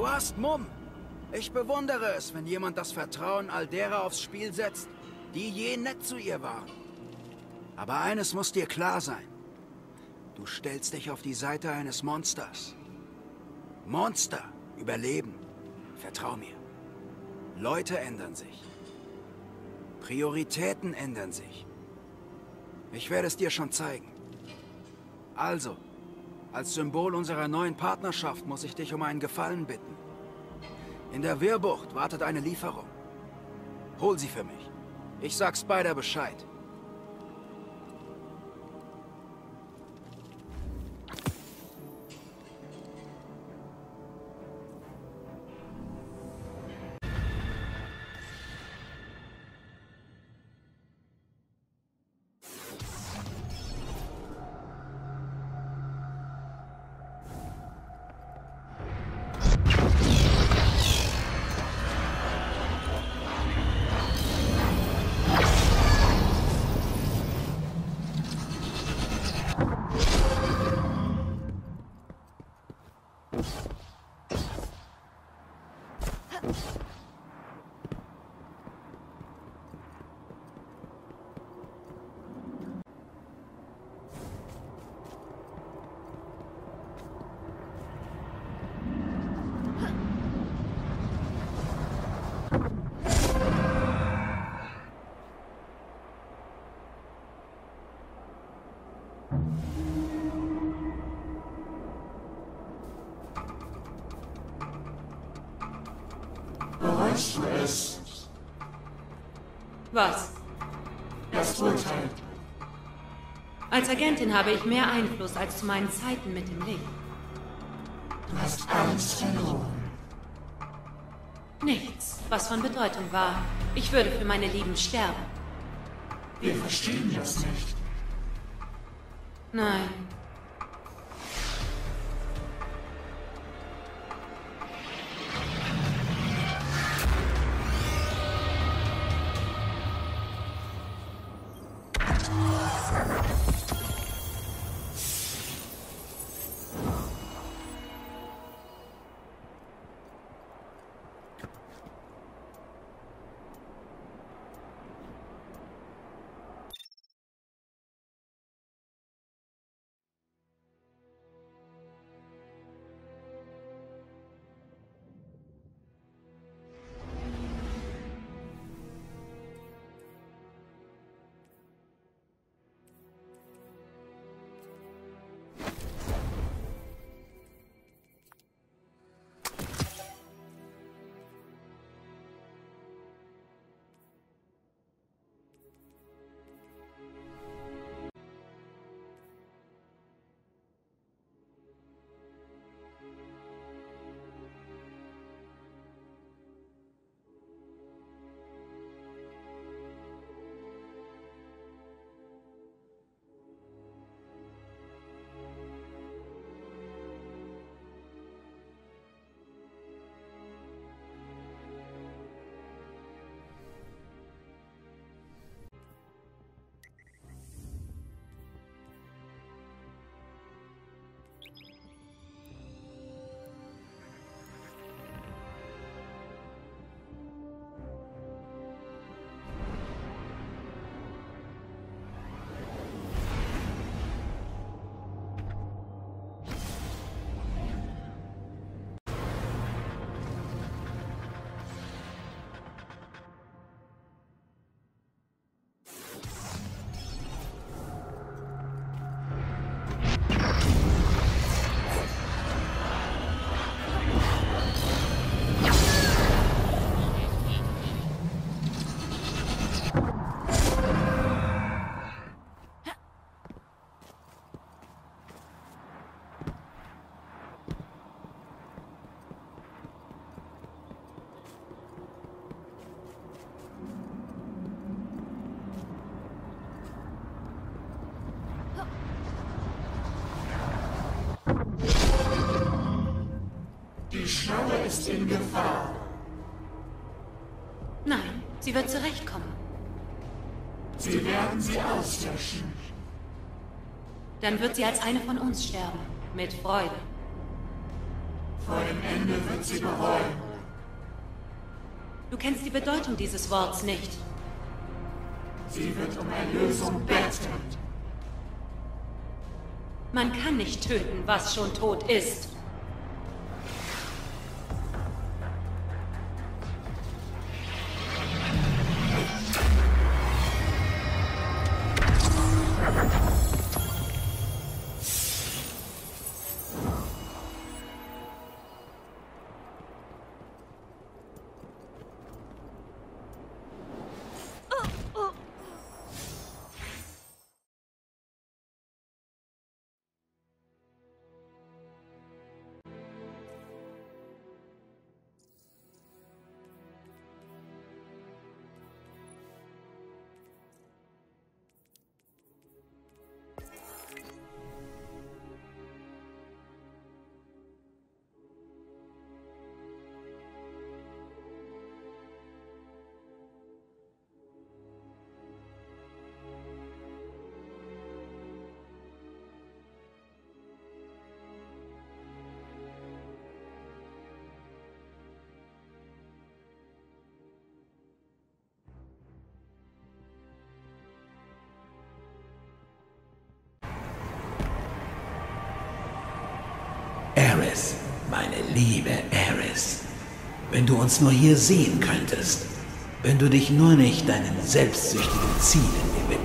Du hast Mumm. Ich bewundere es, wenn jemand das Vertrauen all derer aufs Spiel setzt, die je nett zu ihr waren. Aber eines muss dir klar sein. Du stellst dich auf die Seite eines Monsters. Monster überleben. Vertrau mir. Leute ändern sich. Prioritäten ändern sich. Ich werde es dir schon zeigen. Also, als Symbol unserer neuen Partnerschaft muss ich dich um einen Gefallen bitten. In der Wirrbucht wartet eine Lieferung. Hol sie für mich. Ich sag Spider Bescheid. Bereust du es? Was? Das Urteil. Als Agentin habe ich mehr Einfluss als zu meinen Zeiten mit dem Licht. Du hast alles verloren. Nichts, was von Bedeutung war. Ich würde für meine Lieben sterben. Wir verstehen das nicht. Nein. Die Schnalle ist in Gefahr. Nein, sie wird zurechtkommen. Sie werden sie auslöschen. Dann wird sie als eine von uns sterben. Mit Freude. Vor dem Ende wird sie bereuen. Du kennst die Bedeutung dieses Worts nicht. Sie wird um Erlösung betteln. Man kann nicht töten, was schon tot ist. Aerys, meine liebe Aerys, wenn du uns nur hier sehen könntest, wenn du dich nur nicht deinen selbstsüchtigen Zielen gewidmet